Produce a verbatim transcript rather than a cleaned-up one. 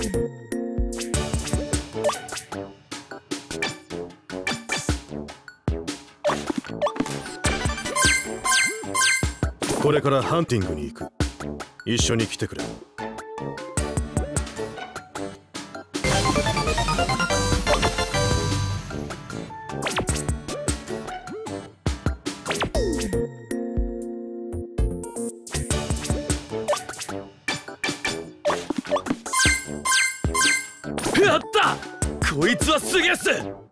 これからハンティングに行く。一緒に来てくれ。 やった！こいつはすげえっす！